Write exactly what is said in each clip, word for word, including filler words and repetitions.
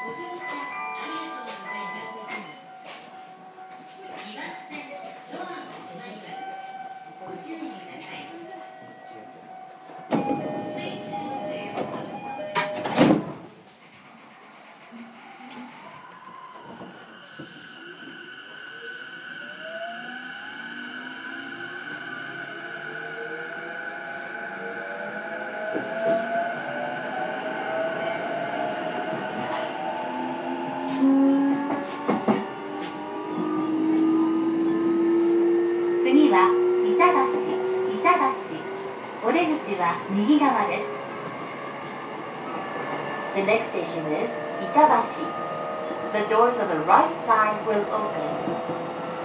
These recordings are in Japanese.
次は板橋、板橋。お出口は右側です。The next station is 板橋. The doors on the right side will open.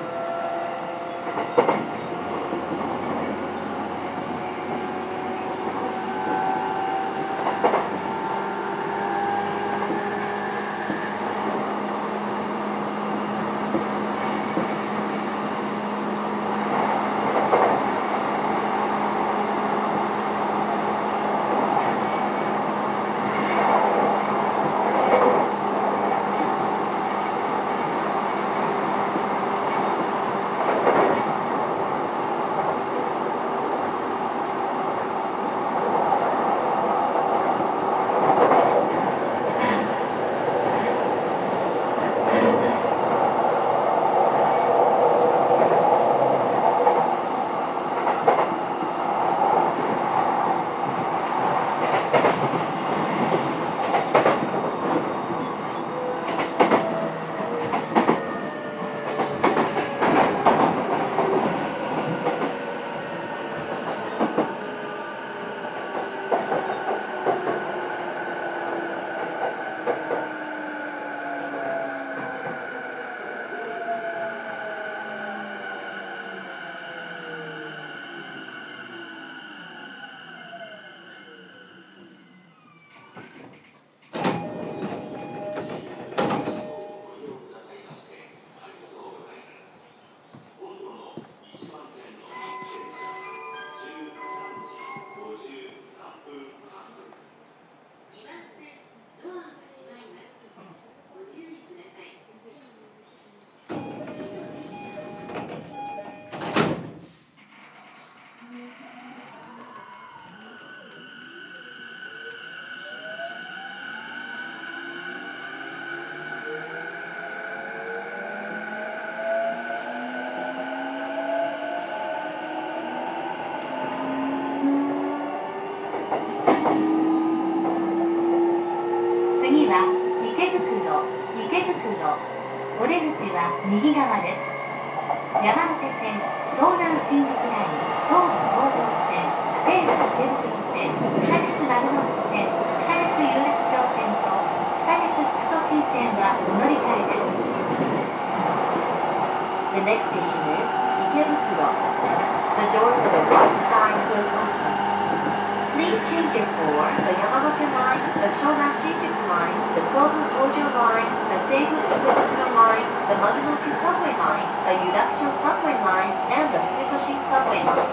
次は池袋、池袋。お出口は右側です。山手線、湘南新宿ライン、東武東上線、西武池袋線、地下鉄丸の内線、地下鉄有楽町線と地下鉄副都心線はお乗り換えです。The next station is 池袋. The doors on the right side will open. Please change it for the Yamamoto Line, the Shonan Shinjuku Line, the Kobu Sojo Line, the Seibu Ikebukuro Line, the Marunouchi Subway Line, the Yurakucho Subway Line, and the Fukutoshin Subway Line.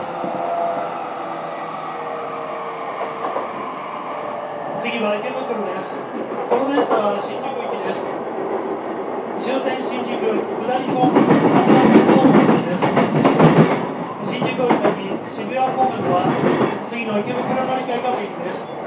次は池袋です。この電車は新宿行きです。終点新宿、下り方面、方面です。新宿を行き、渋谷方面は次の池袋乗り換えが便です。